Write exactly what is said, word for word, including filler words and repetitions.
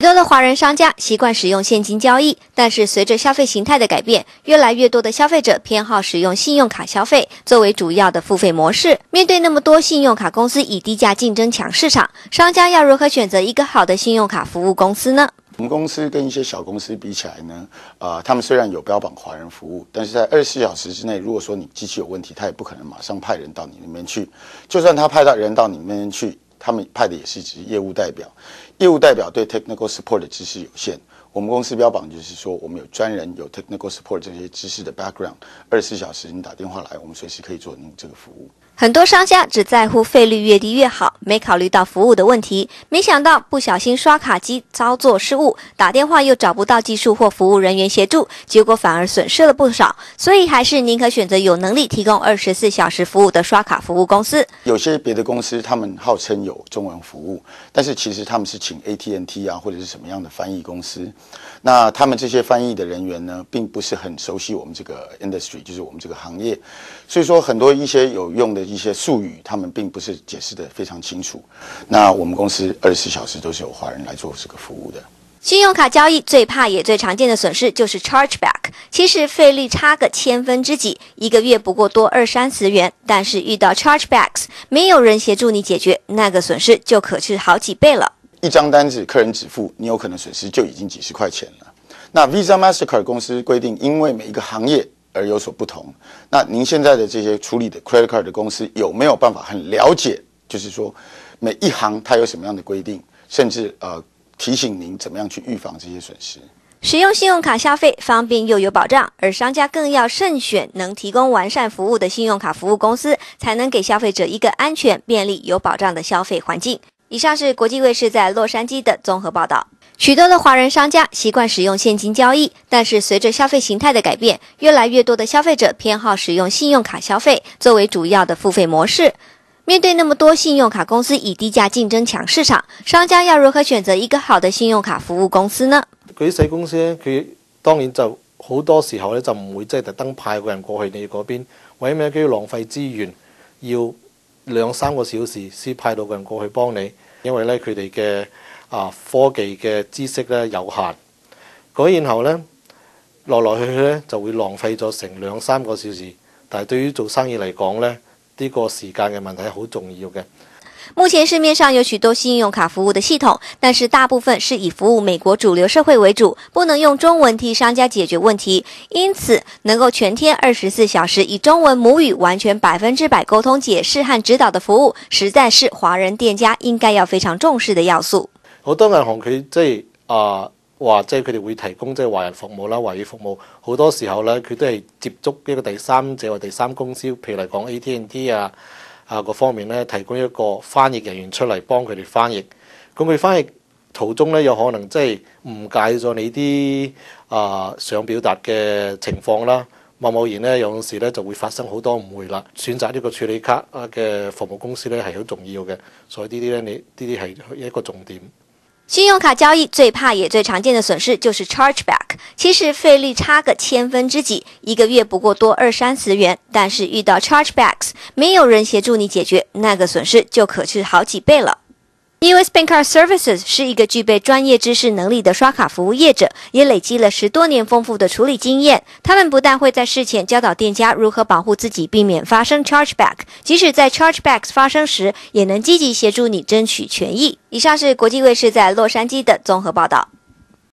多的华人商家习惯使用现金交易，但是随着消费形态的改变，越来越多的消费者偏好使用信用卡消费作为主要的付费模式。面对那么多信用卡公司以低价竞争抢市场，商家要如何选择一个好的信用卡服务公司呢？ 我们公司跟一些小公司比起来呢，呃，他们虽然有标榜华人服务，但是在二十四小时之内，如果说你机器有问题，他也不可能马上派人到你那边去。就算他派到人到你那边去，他们派的也是只是业务代表，业务代表对 technical support 的知识有限。我们公司标榜就是说，我们有专人有 technical support 这些知识的 background， 二十四小时你打电话来，我们随时可以做您这个服务。 很多商家只在乎费率越低越好，没考虑到服务的问题。没想到不小心刷卡机操作失误，打电话又找不到技术或服务人员协助，结果反而损失了不少。所以还是宁可选择有能力提供二十四小时服务的刷卡服务公司。 有些别的公司他们号称有中文服务，但是其实他们是请 A T and T 啊或者是什么样的翻译公司。那他们这些翻译的人员呢，并不是很熟悉我们这个 industry， 就是我们这个行业，所以说很多一些有用的一些术语，他们并不是解释得非常清楚。那我们公司二十四小时都是有华人来做这个服务的。 信用卡交易最怕也最常见的损失就是 chargeback， 其实费率差个千分之几，一个月不过多二三十元，但是遇到 chargebacks， 没有人协助你解决，那个损失就可是好几倍了。 一张单子客人只付，你有可能损失就已经几十块钱了。那 Visa、Mastercard 公司规定，因为每一个行业而有所不同。那您现在的这些处理的 credit card 的公司有没有办法很了解，就是说每一行它有什么样的规定，甚至呃提醒您怎么样去预防这些损失？ 使用信用卡消费方便又有保障，而商家更要慎选能提供完善服务的信用卡服务公司，才能给消费者一个安全、便利、有保障的消费环境。以上是国际卫视在洛杉矶的综合报道。许多的华人商家习惯使用现金交易，但是随着消费形态的改变，越来越多的消费者偏好使用信用卡消费作为主要的付費模式。面對那麼多信用卡公司以低價競爭搶市場，商家要如何選擇一個好的信用卡服務公司呢？ 嗰啲細公司咧，佢當然就好多時候咧就唔會即係特登派個人過去你嗰邊，為咩佢要浪費資源，要兩三個小時先派到個人過去幫你，因為咧佢哋嘅啊科技嘅知識咧有限，咁然後咧來來去去咧就會浪費咗成兩三個小時，但係對於做生意嚟講咧，呢個時間嘅問題係好重要嘅。 目前市面上有許多信用卡服務的系統，但是大部分是以服務美國主流社會為主，不能用中文替商家解決問題。因此，能夠全天二十四小時以中文母語完全百分之百溝通解釋和指導的服務，實在是華人店家應該要非常重視的要素。 好多銀行佢即係啊話，即係佢哋會提供即係華人服務啦、華語服務，好多時候咧佢都係接觸一個第三者或第三公司，譬如嚟講 A T and T 啊。啊，各方面咧提供一個翻譯人員出嚟幫佢哋翻譯，咁佢翻譯途中咧有可能即係誤解咗你啲啊想表達嘅情況啦，貿貿然咧有陣時咧就會發生好多誤會啦。選擇呢個處理卡啊嘅服務公司咧係好重要嘅，所以呢啲咧你呢啲係一個重點。 信用卡交易最怕也最常見的損失就是 chargeback， 其實費率差個千分之幾，一個月不過多二三十元，但是遇到 chargebacks， 沒有人協助你解決，那個損失就可是好幾倍了。U S Bankcard Services 是一個具備專業知識能力的刷卡服務業者，也累積了十多年豐富的處理經驗。他們不但會在事前教導店家如何保護自己，避免發生 chargeback， 即使在 chargebacks 發生時，也能積極協助你爭取權益。以上是國際衛視在洛杉磯的綜合報道。